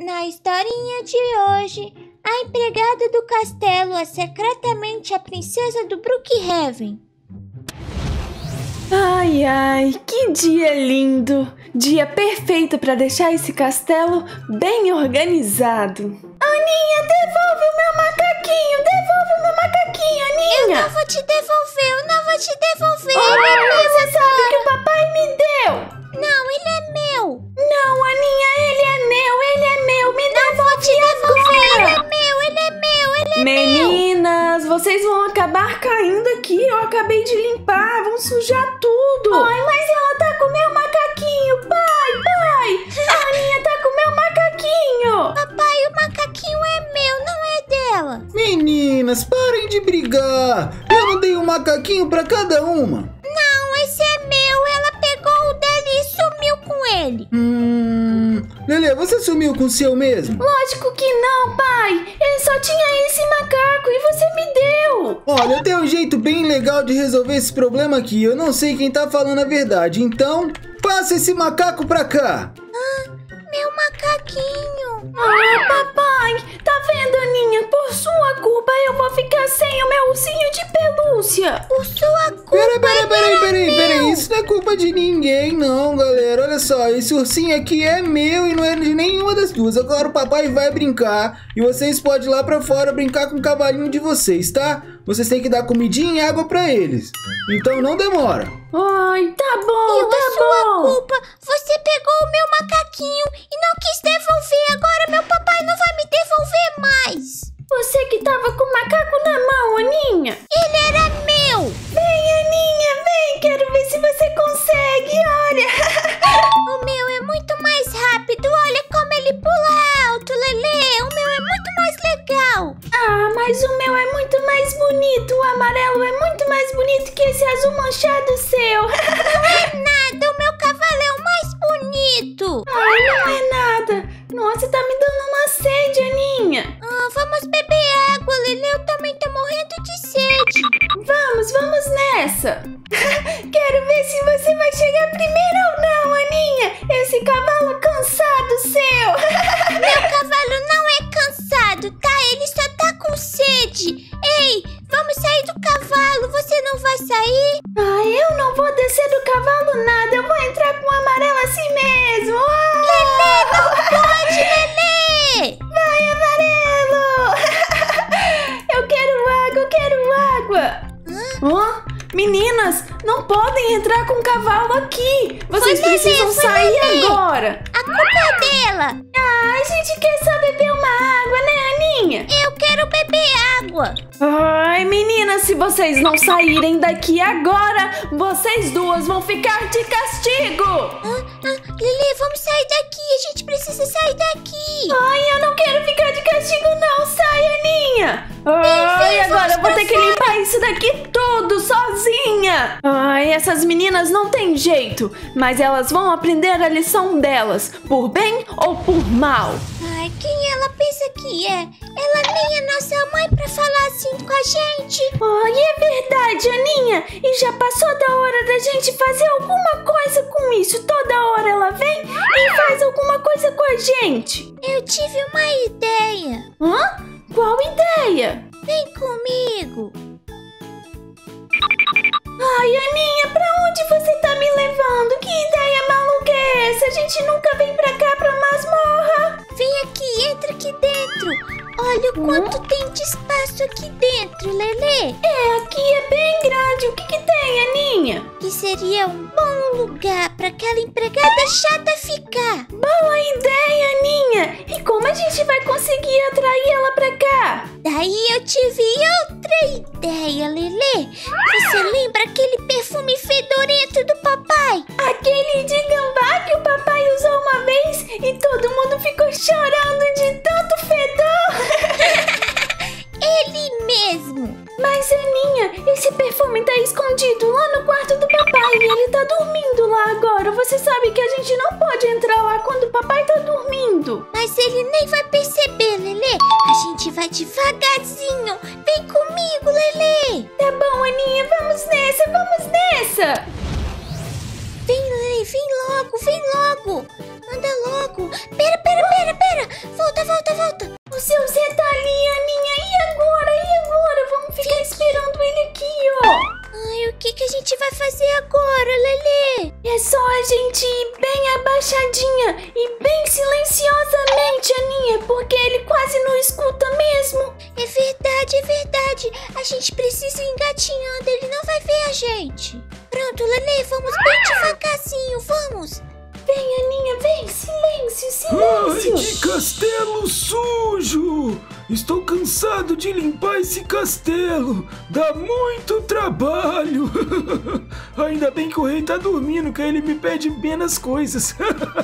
Na historinha de hoje, a empregada do castelo é secretamente a princesa do Brookhaven. Ai, ai, que dia lindo! Dia perfeito para deixar esse castelo bem organizado. Aninha, devolve o meu macaquinho! Devolve o meu macaquinho, Aninha! Eu não vou te devolver, eu não vou te devolver! Você sabe que o papai me deu! Não, ele é meu! Não, Aninha, ele é meu! Me devolve Ele agora! é meu, ele é meu, ele é meu! Meninas, vocês vão acabar caindo aqui. Eu acabei de limpar, vão sujar tudo. Ai, mas ela tá com o meu macaquinho. Pai! A Aninha tá com o meu macaquinho. Papai, o macaquinho é meu, não é dela! Meninas, parem de brigar. Eu não dei um macaquinho pra cada uma. Não, esse é meu, ela pegou o dela e sumiu com ele! Lelê, você sumiu com o seu mesmo? Lógico que não, pai. Ele só tinha esse macaco e você me deu. Olha, eu tenho um jeito bem legal de resolver esse problema aqui. Eu não sei quem tá falando a verdade, então passa esse macaco pra cá. Meu macaquinho! Ah, papai, tá vendo, Aninha? Por sua culpa eu vou ficar sem o meu ursinho de pelúcia. Por sua culpa! Peraí. Isso não é culpa de ninguém, não, galera. Olha só, esse ursinho aqui é meu e não é de nenhuma das duas. Agora o papai vai brincar e vocês podem ir lá pra fora brincar com o cavalinho de vocês, tá? Vocês têm que dar comidinha e água pra eles. Então não demora. Ai, tá bom, tá bom. Culpa, você pegou o meu macaquinho e não quis devolver. Agora meu papai não vai me devolver mais. Você que tava com o macaco na mão, Aninha. Ele era meu. Vem, Aninha, vem. Quero ver se você consegue, olha. O meu é muito mais rápido. Olha como ele pula alto, Lelê. O meu é muito mais legal. Ah, mas o meu é muito mais bonito. O amarelo é muito mais bonito que esse azul manchado seu. Não é nada. O meu cavalo é o mais bonito. Ai, não é nada. Nossa, tá me dando uma sede, Aninha. Vamos beber água, Lelê. Eu também tô morrendo de sede. Vamos nessa. Quero ver se você vai chegar primeiro ou não, Aninha. Esse cavalo cansado seu. Meu cavalo não é cansado, tá? Ele só tá com sede. Ei, vamos sair do cavalo. Você não vai sair? Eu não vou descer do cavalo nada. Eu vou entrar com o amarelo assim mesmo. Lelê, não pode, Lelê. Vai, amarelo. Eu quero água. Meninas, não podem entrar com o cavalo aqui. Vocês precisam sair agora. A culpa é dela. A gente quer só beber uma água, né, Aninha? Eu quero beber água. Ai, meninas, se vocês não saírem daqui agora, vocês duas vão ficar de castigo. Lelê, vamos sair daqui. A gente precisa sair daqui. Ai, eu não quero ficar de castigo, não. Sai, Aninha. Ai, agora eu vou ter que limpar isso daqui tudo sozinha. Ai, essas meninas não têm jeito, mas elas vão aprender a lição delas, por bem ou por mal. Ai, quem ela pensa que é? Ela nem é nossa mãe pra falar assim com a gente. Ai, é verdade, Aninha. E já passou da hora da gente fazer alguma coisa com isso. Toda hora ela vem e faz alguma coisa com a gente. Eu tive uma ideia. Qual ideia? Vem comigo. Ai, Aninha, pra onde você tá me levando? Que ideia maluca é essa? A gente nunca vem pra cá, pra masmorra. Vem aqui, entra aqui dentro. Olha o quanto tem de espaço aqui dentro, Lelê. Aqui é bem grande. O que tem, Aninha? Que seria um bom lugar pra aquela empregada chata ficar. Boa ideia, Aninha. E como a gente vai conseguir atrair ela pra cá? Daí eu tive outra ideia, Lelê. Você lembra aquele perfume fedorento do papai? Aquele de gambá que o papai usou uma vez e todo mundo ficou chorando de tanto fedor. Ele mesmo. Mas, Aninha, esse perfume tá escondido lá no quarto do papai e ele tá dormindo lá agora. Você sabe que a gente não pode entrar lá quando o papai tá dormindo. Mas ele nem vai perceber, Lelê. A gente vai devagarzinho. Vem comigo, Lelê. Tá bom, Aninha, vamos nessa. Vem, Lelê, vem logo. Anda logo. Pera. Volta. O seu Zé tá ali, Aninha. E agora? Vamos ficar esperando ele aqui, ó. Ai, o que a gente vai fazer agora, Lelê? É só a gente ir bem abaixadinha e bem silenciosamente, Aninha, porque ele quase não escuta mesmo. É verdade. A gente precisa ir engatinhando, ele não vai ver a gente. Pronto, Lelê, vamos bem devagarzinho, vamos. Vem, Aninha, vem. Silêncio. Ai, que castelo sujo! Estou cansado de limpar esse castelo. Dá muito trabalho. Ainda bem que o rei tá dormindo, que ele me pede menos coisas.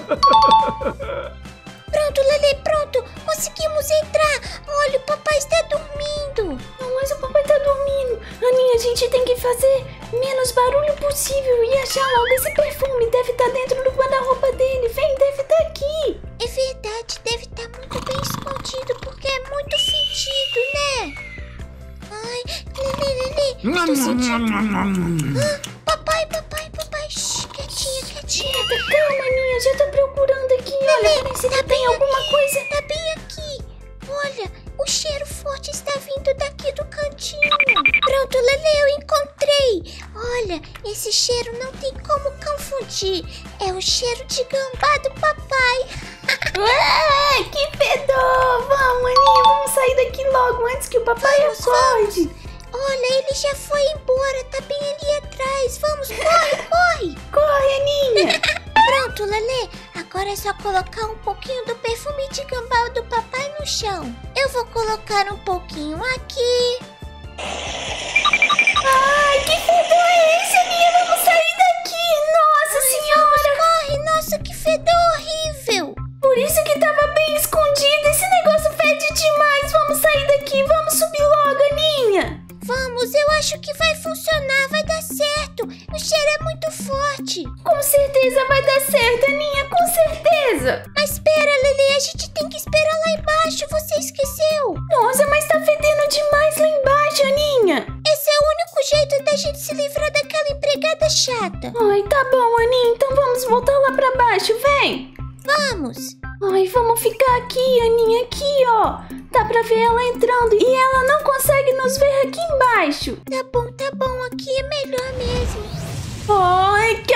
Pronto, Lelê, pronto. Conseguimos entrar. Olha, o papai está dormindo. Não, mas o papai tá dormindo. Aninha, a gente tem que fazer menos barulho possível e achar logo esse perfume. Deve estar dentro do guarda-roupa dele. Vem, deve estar aqui. É verdade, deve estar muito bem escondido porque é muito fedido, né? Ai, Lelê, estou sentindo... Papai. Shhh, quietinha. Calma, Aninha, já tô procurando aqui. Olha, parece que tem alguma coisa. Tá bem aqui. Olha, o cheiro forte está vindo daqui do cantinho. Pronto, Lelê, eu encontrei. Olha, esse cheiro não tem como confundir. É o cheiro de gambá do papai. Ué, que fedor! Vamos, Aninha, vamos sair daqui logo antes que o papai acorde. Olha, ele já foi embora, tá bem ali atrás. Vamos, corre. Corre, Aninha. Pronto, Lelê. Agora é só colocar um pouquinho do perfume de gambá do papai no chão. Eu vou colocar um pouquinho aqui. Ai, que fedor é esse, Aninha? Vamos sair daqui. Nossa senhora. Corre, nossa, que fedor horrível. Por isso que tava bem escondido. Esse negócio fede demais. Vamos sair daqui. Vamos subir logo, Aninha. Vamos, eu acho que vai funcionar, vai dar certo. O cheiro é muito forte. Com certeza vai dar certo, Aninha, com certeza. Mas espera, Lelê, a gente tem que esperar lá embaixo, você esqueceu. Nossa, mas tá fedendo demais lá embaixo, Aninha. Esse é o único jeito da gente se livrar daquela empregada chata. Ai, tá bom, Aninha, então vamos voltar lá pra baixo, vem. Vamos. Ai, vamos ficar aqui, Aninha, aqui, ó. Dá pra ver ela entrando e ela não consegue nos ver aqui embaixo. Tá bom, aqui é melhor mesmo. Ai, que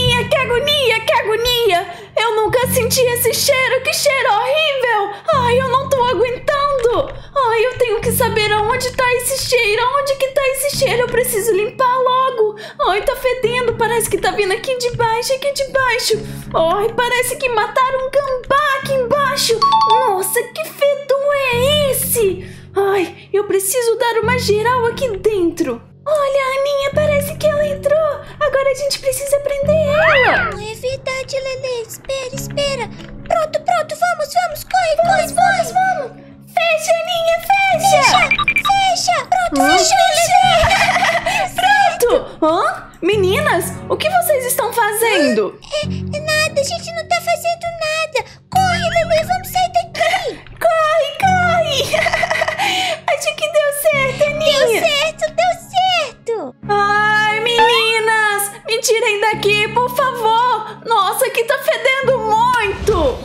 agonia. Eu nunca senti esse cheiro, que cheiro horrível. Ai, eu não tô aguentando. Ai, eu tenho que saber aonde tá esse cheiro, aonde que tá esse cheiro. Eu preciso limpar logo. Ai, tá fedendo, parece que tá vindo aqui de baixo. Ai, parece que mataram um gambá aqui embaixo. Nossa, que fedor é esse? Ai, eu preciso dar uma geral aqui dentro. Olha, Aninha, parece que ela entrou. Agora a gente precisa prender ela. Não é verdade, Lelê. Espera. Pronto, vamos. Corre. Vamos. Fecha, Aninha, Fecha. Pronto, fechou, Lelê. Pronto. Hã? Meninas, o que vocês estão fazendo? É nada, a gente não tá fazendo nada. Corre, Lelê, vamos sair daqui. Corre. Acho que deu certo, Aninha. Deu certo. Ai, meninas, me tirem daqui, por favor. Nossa, aqui tá fedendo muito.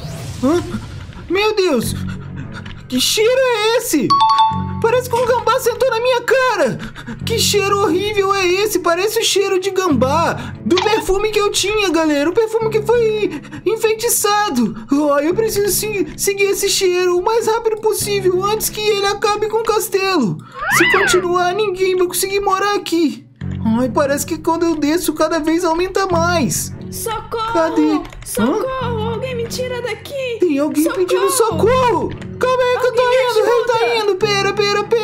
Meu Deus! Que cheiro é esse? Parece que um gambá sentou na minha cara! Que cheiro horrível é esse? Parece o cheiro de gambá do perfume que eu tinha, galera. O perfume que foi enfeitiçado. Eu preciso seguir esse cheiro o mais rápido possível antes que ele acabe com o castelo. Se continuar, ninguém vai conseguir morar aqui. Ai, parece que quando eu desço, cada vez aumenta mais. Socorro! Cadê? Socorro! Alguém me tira daqui! Tem alguém pedindo socorro! Calma aí que eu tô indo! Ele tá indo! Pera!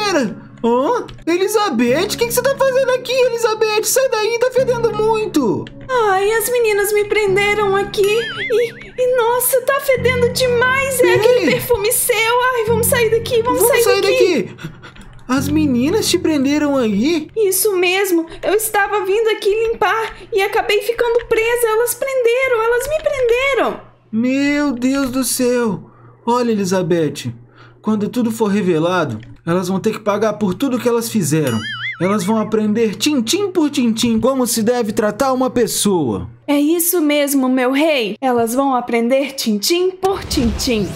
Elizabeth, o que você tá fazendo aqui, Elizabeth? Sai daí, tá fedendo muito! Ai, as meninas me prenderam aqui e nossa, tá fedendo demais! É aquele perfume seu! Ai, vamos sair daqui, vamos sair daqui! As meninas te prenderam aí? Isso mesmo, eu estava vindo aqui limpar e acabei ficando presa. Elas me prenderam. Meu Deus do céu. Olha, Elizabeth, quando tudo for revelado, elas vão ter que pagar por tudo que elas fizeram. Elas vão aprender tintim por tintim como se deve tratar uma pessoa. É isso mesmo, meu rei. Elas vão aprender tintim por tintim.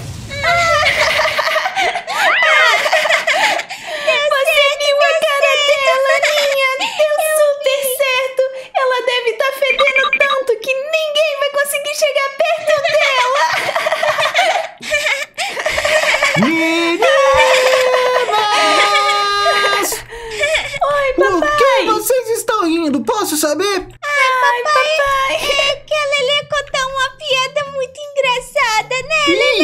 Você viu a cara dela, Aninha? Deu super certo. Ela deve estar fedendo tanto que ninguém vai conseguir chegar perto dela. Meninas! Oi, Por papai. que vocês estão rindo? Posso saber? Ai, papai. É que a Lelê contou uma piada muito engraçada, né?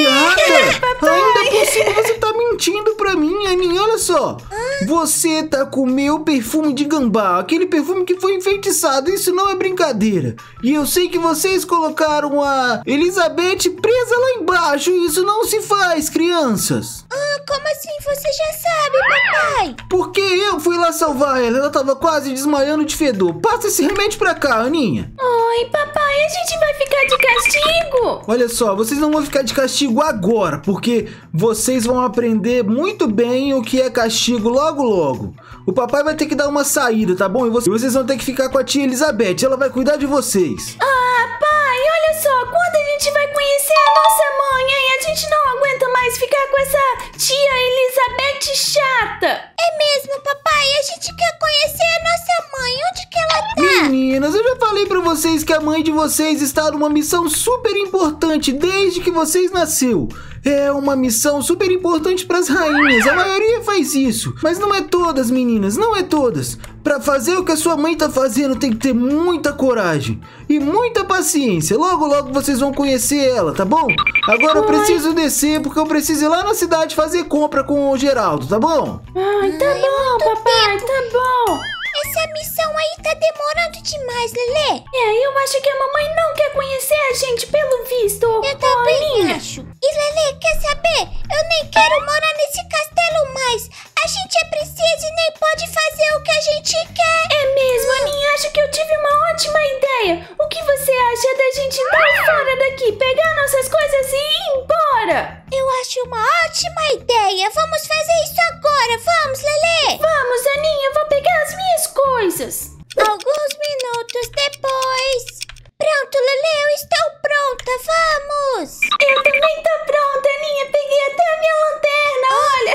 Piada? Ainda por cima você tá mentindo pra mim, Aninha. Olha só. Você tá com o meu perfume de gambá. Aquele perfume que foi enfeitiçado. Isso não é brincadeira. E eu sei que vocês colocaram a Elizabeth presa lá embaixo. Isso não se faz, crianças. Como assim você já sabe, papai? Porque eu fui lá salvar ela. Ela tava quase desmaiando de fedor. Passa esse remédio pra cá, Aninha. Oi, papai. A gente vai ficar de castigo. Olha só, vocês não vão ficar de castigo agora, porque vocês vão aprender muito bem o que é castigo logo logo. O papai vai ter que dar uma saída, tá bom? E vocês vão ter que ficar com a tia Elizabeth, ela vai cuidar de vocês. Ah, pai, olha só. Quando a gente vai conhecer a nossa mãe, hein? A gente não aguenta mais ficar com essa tia Elizabeth chata. É mesmo, papai? A gente quer conhecer a nossa mãe. Onde que ela tá? Meninas, eu já falei pra vocês que a mãe de vocês está numa missão super importante desde que vocês nasceu. É uma missão super importante pras rainhas. A maioria faz isso. Mas não é todas, meninas. Não é todas. Pra fazer o que a sua mãe tá fazendo, tem que ter muita coragem e muita paciência. Logo, logo vocês vão conhecer ela, tá bom? Agora eu preciso descer, porque eu preciso ir lá na cidade fazer compra com o Geraldo, tá bom? Ai, tá bom, papai, tá bom. Essa missão aí tá demorando demais, Lelê. Eu acho que a mamãe não quer conhecer a gente, pelo visto. Eu também Aninha. acho. E Lelê, quer saber? Eu nem quero morar nesse castelo mais. A gente é princesa e nem pode fazer o que a gente quer. É mesmo, Aninha, acho que eu tive uma ótima ideia. O que você acha da gente dar fora daqui, pegar nossas coisas e ir embora? Eu acho uma ótima ideia. Vamos fazer isso agora. Vamos, Lelê. Vamos, Aninha, eu vou pegar as minhas coisas. Alguns minutos depois. Pronto, Lelê, eu estou pronta. Vamos. Eu também tô pronta, Aninha. Peguei até a minha lanterna, olha.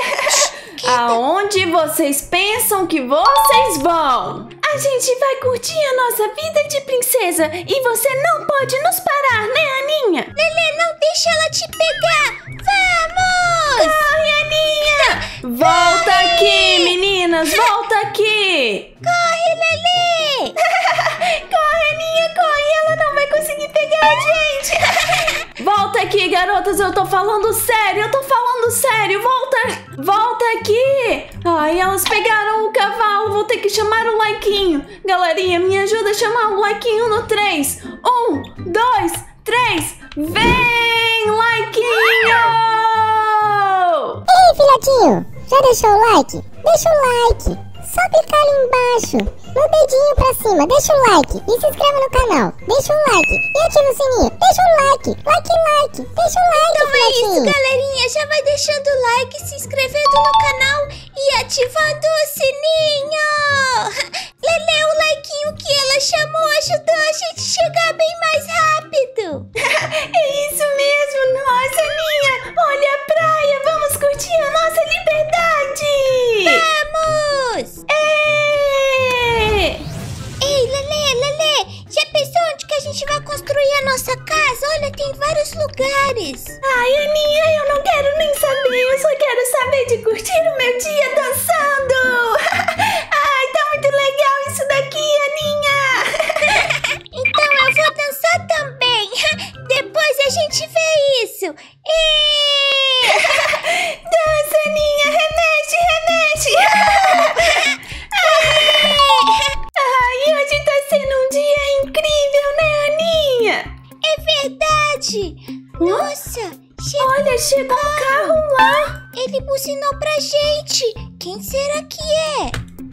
Aonde vocês pensam que vocês vão? A gente vai curtir a nossa vida de princesa e você não pode nos parar, né, Aninha? Lelê, não deixa ela te pegar. Vamos. Corre, Aninha! Volta aqui, meninas, volta aqui! Corre, Lelê. Corre, Aninha, corre! Ela não vai conseguir pegar a gente! Volta aqui, garotas, eu tô falando sério, volta aqui! Ai, elas pegaram o cavalo, vou ter que chamar o Laiquinho. Galerinha, me ajuda a chamar o Laiquinho no 3. 1, 2, 3, vem, Laiquinho! Ei, filhotinho, já deixou o like? Deixa o like, só clicar ali embaixo, no dedinho pra cima, deixa o like e se inscreva no canal, deixa o like e ativa o sininho, deixa o like, deixa o like, Então é isso, filhotinho. galerinha. Já vai deixando o like, se inscrevendo no canal e ativando o sininho. Lelê, o likezinho que ela chamou ajudou a gente chegar bem mais rápido. É isso mesmo, nossa, Aninha! Olha a praia, vamos curtir a nossa liberdade! Vamos! Ei, Lelê, já pensou onde que a gente vai construir a nossa casa? Olha, tem vários lugares. Ai, Aninha, eu não quero nem saber, eu só quero saber de curtir o meu dia dançando! Ai, tá muito legal isso daqui, Aninha! Então eu vou dançar também. Depois a gente vê isso. Dança, Aninha, remexe! Ai, hoje tá sendo um dia incrível, né, Aninha? É verdade. Nossa, Olha, chegou um carro lá! ele buzinou pra gente. Quem será que é?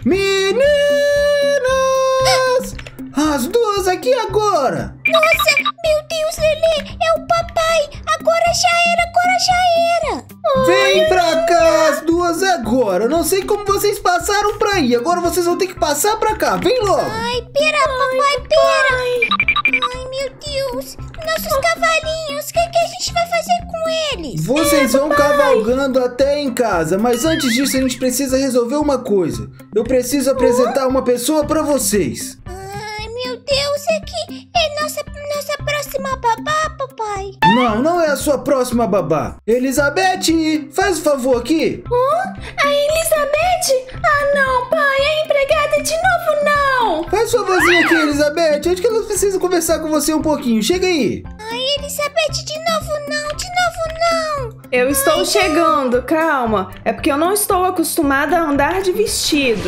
Meninas! As duas aqui agora! Nossa, meu Deus, Lelê, é o papai. Agora já era. Vem pra cá, as duas agora! agora? Não sei como vocês passaram pra aí. Agora vocês vão ter que passar pra cá. Vem logo. Ai, pera, papai, pera. Ai, meu Deus. Nossos cavalinhos, o que a gente vai fazer com eles? Vocês vão cavalgando até em casa, mas antes disso a gente precisa resolver uma coisa. Eu preciso apresentar uma pessoa pra vocês. Ai, meu Deus, aqui é nossa próxima babá, papai. Não é a sua próxima babá. Elizabeth, faz o favor aqui. A Elizabeth? Ah, não, pai, a empregada de novo não. Faz o favorzinho aqui, Elizabeth. Acho que elas precisam conversar com você um pouquinho. Chega aí. Ai, Elizabeth, de novo não. Eu estou chegando, calma. É porque eu não estou acostumada a andar de vestido.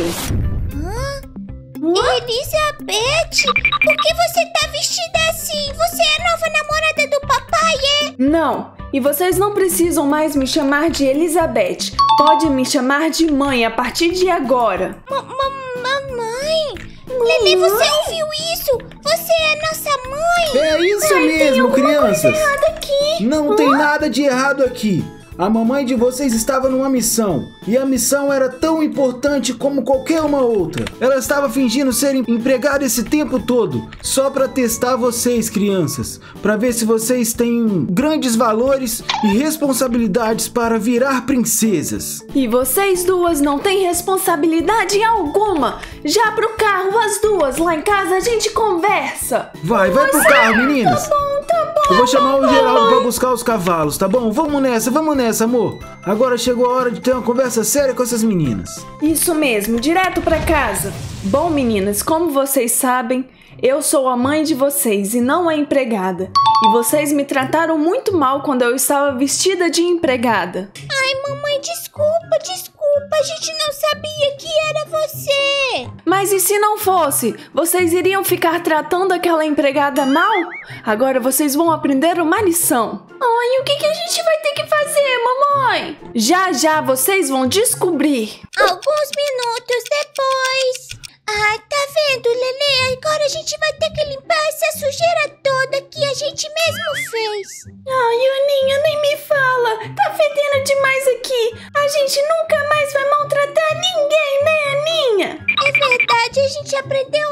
Elizabeth, por que você tá vestida assim? Você é a nova namorada do papai, é? Não, e vocês não precisam mais me chamar de Elizabeth. Pode me chamar de mãe a partir de agora. Mamãe? Lelê, você ouviu isso? Você é nossa mãe? É isso mesmo, crianças. Aqui. Não tem nada de errado aqui. A mamãe de vocês estava numa missão, e a missão era tão importante como qualquer uma outra. Ela estava fingindo ser empregada esse tempo todo, só para testar vocês, crianças, para ver se vocês têm grandes valores e responsabilidades para virar princesas. E vocês duas não têm responsabilidade alguma. Já pro carro, as duas. Lá em casa a gente conversa. Vai pro carro, meninas. Tá bom. Eu vou chamar o Geraldo para buscar os cavalos, tá bom? Vamos nessa, amor. Agora chegou a hora de ter uma conversa séria com essas meninas. Isso mesmo, direto pra casa. Bom, meninas, como vocês sabem, eu sou a mãe de vocês e não a empregada. E vocês me trataram muito mal quando eu estava vestida de empregada. Ai, mamãe, desculpa. A gente não sabia que era você. Mas e se não fosse? Vocês iriam ficar tratando aquela empregada mal? Agora vocês vão aprender uma lição. Ai, o que a gente vai ter que fazer, mamãe? Já vocês vão descobrir. Alguns minutos depois. Ai, tá vendo, Lelê? Agora a gente vai ter que limpar essa sujeira toda que a gente mesmo fez. Ai, Aninha, nem me fala. Tá fedendo demais aqui. A gente nunca mais vai maltratar ninguém, né, Aninha? É verdade, a gente aprendeu